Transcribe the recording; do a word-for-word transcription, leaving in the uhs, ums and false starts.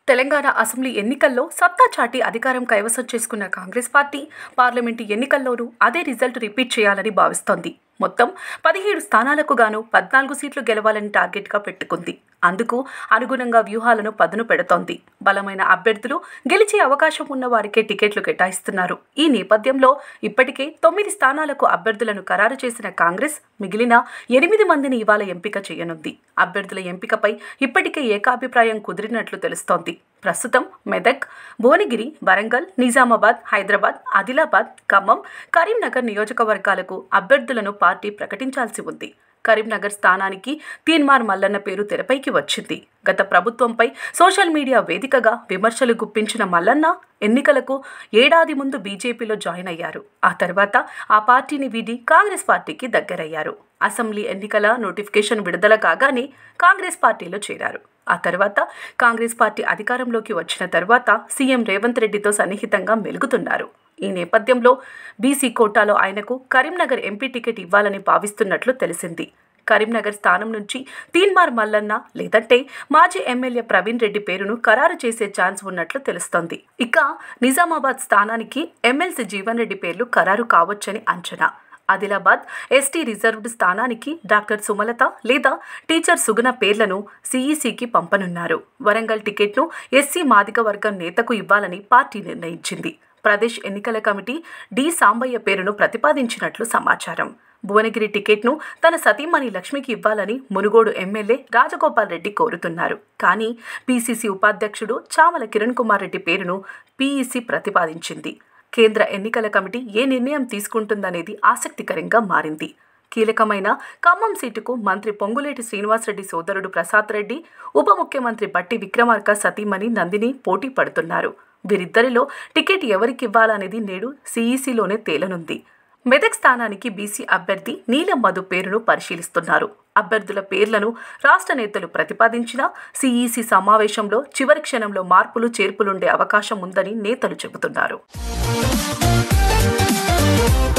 Telangana assembly ఎన్నికల్లో సత్తా చాటి అధికారం కైవసం చేసుకున్న కాంగ్రెస్ పార్టీ పార్లమెంటు ఎన్నికల్లోనూ అదే రిజల్ట్ రిపీట్ చేయాలని భావిస్తోంది. మొత్తం పదిహేడు స్థానాలకు గాను పద్నాలుగు సీట్లు గెలవాలని టార్గెట్గా పెట్టుకుంది. అందుకు అనుగుణంగా వ్యూహాలను పదును పెడుతోంది. బలమైన అభ్యర్థులు గెలిచే అవకాశం ఉన్న వారికే టికెట్లు కేటాయిస్తున్నారు. ఈ నేపథ్యంలో ఇప్పటికే తొమ్మిది స్థానాలకు అభ్యర్థులను ఖరారు చేసిన కాంగ్రెస్ మిగిలిన ఎనిమిది మందిని ఇవాళ ఎంపిక చేయనుంది. అభ్యర్థుల ఎంపికపై ఇప్పటికే ఏకాభిప్రాయం కుదిరినట్లు తెలుస్తోంది. ప్రస్తుతం మెదక్, భువనగిరి, వరంగల్, నిజామాబాద్, హైదరాబాద్, ఆదిలాబాద్, ఖమ్మం, కరీంనగర్ నియోజకవర్గాలకు అభ్యర్థులను పార్టీ ప్రకటించాల్సి ఉంది. కరీంనగర్ స్థానానికి తీన్మార్ మల్లన్న పేరు తెరపైకి వచ్చింది. గత ప్రభుత్వంపై సోషల్ మీడియా వేదికగా విమర్శలు గుప్పించిన మల్లన్న ఎన్నికలకు ఏడాది ముందు బీజేపీలో జాయిన్ అయ్యారు. ఆ తర్వాత ఆ పార్టీని వీడి కాంగ్రెస్ పార్టీకి దగ్గరయ్యారు. అసెంబ్లీ ఎన్నికల నోటిఫికేషన్ విడుదల కాగానే కాంగ్రెస్ పార్టీలో చేరారు. ఆ తర్వాత కాంగ్రెస్ పార్టీ అధికారంలోకి వచ్చిన తర్వాత సీఎం రేవంత్ రెడ్డితో సన్నిహితంగా మెలుగుతున్నారు. ఈ నేపథ్యంలో బీసీ కోటాలో ఆయనకు కరీంనగర్ ఎంపీ టికెట్ ఇవ్వాలని భావిస్తున్నట్లు తెలిసింది. కరీంనగర్ స్థానం నుంచి తీన్మార్ మల్లన్న లేదంటే మాజీ ఎమ్మెల్యే ప్రవీణ్ రెడ్డి పేరును ఖరారు చేసే ఛాన్స్ ఉన్నట్లు తెలుస్తోంది. ఇక నిజామాబాద్ స్థానానికి ఎమ్మెల్సీ జీవన్ రెడ్డి పేర్లు ఖరారు కావచ్చని అంచనా. ఆదిలాబాద్ ఎస్టీ రిజర్వ్డ్ స్థానానికి డాక్టర్ సుమలత లేదా టీచర్ సుగుణ పేర్లను సీఈసీకి పంపనున్నారు. వరంగల్ టికెట్ను ఎస్సీ మాదిగ వర్గం నేతకు ఇవ్వాలని పార్టీ నిర్ణయించింది. ప్రదేశ్ ఎన్నికల కమిటీ డి సాంబయ్య పేరును ప్రతిపాదించినట్లు సమాచారం. భువనగిరి టికెట్ను తన సతీమణి లక్ష్మికి ఇవ్వాలని మునుగోడు ఎమ్మెల్యే రాజగోపాల్ రెడ్డి కోరుతున్నారు. కానీ పీసీసీ ఉపాధ్యక్షుడు చామల కిరణ్ కుమార్ రెడ్డి పేరును పీఈసీ ప్రతిపాదించింది. కేంద్ర ఎన్నికల కమిటీ ఏ నిర్ణయం తీసుకుంటుందనేది ఆసక్తికరంగా మారింది. కీలకమైన ఖమ్మం సీటుకు మంత్రి పొంగులేటి శ్రీనివాసరెడ్డి సోదరుడు ప్రసాద్ రెడ్డి, ఉప ముఖ్యమంత్రి బట్టి విక్రమార్క సతీమణి నందిని పోటీ పడుతున్నారు. వీరిద్దరిలో టికెట్ ఎవరికివ్వాలనేది నేడు సీఈసీలోనే తేలనుంది. మెదక్ స్థానానికి బీసీ అభ్యర్థి నీలం మధు పేరును పరిశీలిస్తున్నారు. అభ్యర్థుల పేర్లను రాష్ట్ర నేతలు ప్రతిపాదించినా సీఈసీ సమావేశంలో చివరి క్షణంలో మార్పులు చేర్పులుండే అవకాశం ఉందని నేతలు చెబుతున్నారు.